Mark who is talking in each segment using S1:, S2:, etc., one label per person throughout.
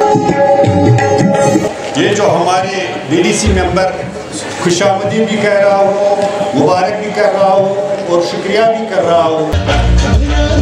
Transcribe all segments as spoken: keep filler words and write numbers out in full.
S1: ये जो हमारे बीडीसी मेंबर खुशामदी भी कह रहा हो, मुबारक भी कर रहा हो और शुक्रिया भी कर रहा हो।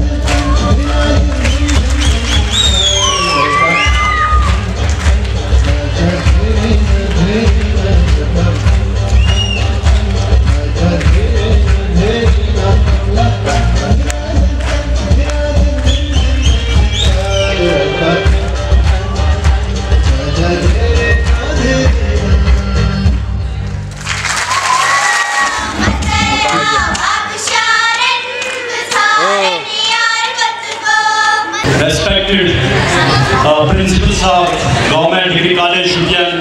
S2: Respected uh, Principal साहब, गवर्नमेंट डिग्री कॉलेज शुपियन,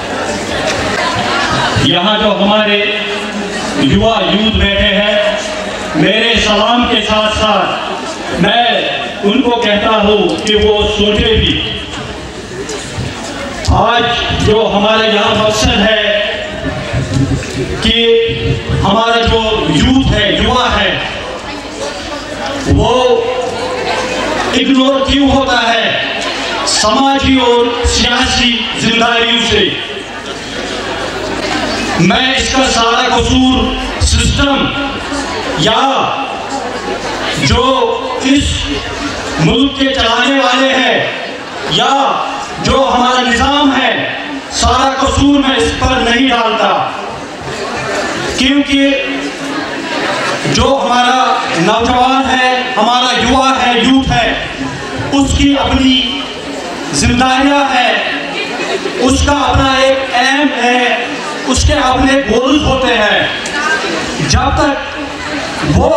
S2: यहाँ जो हमारे युवा यूथ बैठे हैं, मेरे सलाम के साथ साथ मैं उनको कहता हूँ कि वो सोचे भी। आज जो हमारे यहाँ मकसद है कि हमारा जो यूथ है, युवा है, वो इग्नोर क्यों होता है समाजी और सियासी जिम्मेदारियों से। मैं इसका सारा कसूर सिस्टम या जो इस मुल्क के चलाने वाले हैं या जो हमारा निज़ाम है, सारा कसूर मैं इस पर नहीं डालता, क्योंकि जो हमारा नौजवान है, हमारा युवा है, यूथ है, उसकी अपनी जिम्मेदारियां हैं, उसका अपना एक एम है, उसके अपने गोल्स होते हैं। जब तक वो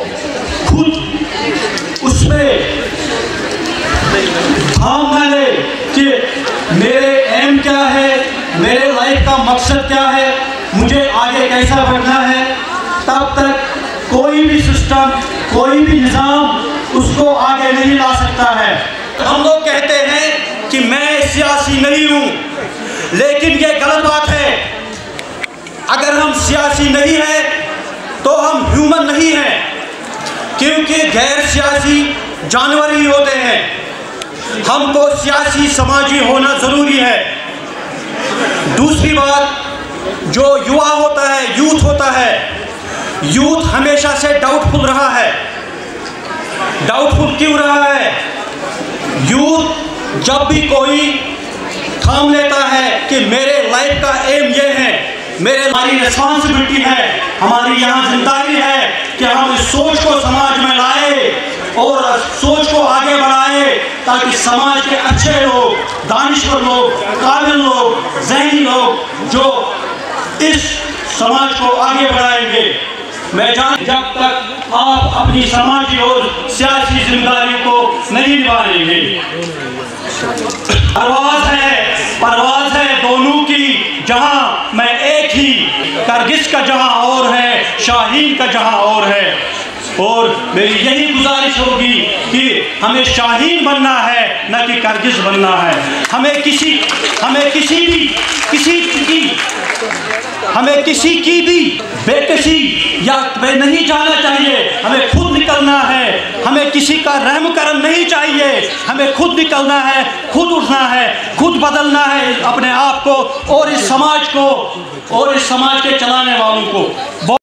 S2: खुद उसमें ठान न ले कि मेरे एम क्या है, मेरे लाइफ का मकसद क्या है, मुझे आगे कैसा बढ़ना है, तब तक कोई भी सिस्टम, कोई भी निज़ाम उसको आगे नहीं ला सकता है। हम लोग कहते हैं कि मैं सियासी नहीं हूँ, लेकिन ये गलत बात है। अगर हम सियासी नहीं हैं तो हम ह्यूमन नहीं हैं, क्योंकि गैर सियासी जानवर ही होते हैं। हमको सियासी समाजी होना ज़रूरी है। दूसरी बात, जो युवा होता है, यूथ होता है, यूथ हमेशा से डाउटफुल रहा है। डाउटफुल क्यों रहा है? यूथ जब भी कोई ठान लेता है कि मेरे लाइफ का एम ये है, मेरे हमारी रिस्पॉन्सिबिलिटी है, हमारी यहाँ जिम्मेदारी है कि हम इस सोच को समाज में लाए और सोच को आगे बढ़ाए, ताकि समाज के अच्छे लोग, दानिश्वर लोग, काबिल लोग, ज़हनी लोग जो इस समाज को आगे बढ़ाएंगे। मैं जान जब तक आप अपनी समाजी और सियासी जिम्मेदारियों को नहीं निभाएंगे, परवाज़ है परवाज़ है दोनों की, जहां मैं एक ही, करगिस का जहां और है, शाहीन का जहां और है। और मेरी यही गुजारिश होगी कि हमें शाहीन बनना है, न कि करगिस बनना है। हमें किसी हमें किसी भी किसी की हमें किसी की भी बेकसी या वे नहीं जाना चाहिए। हमें खुद निकलना है, हमें किसी का रहम करम नहीं चाहिए। हमें खुद निकलना है, खुद उठना है, खुद बदलना है अपने आप को और इस समाज को और इस समाज के चलाने वालों को।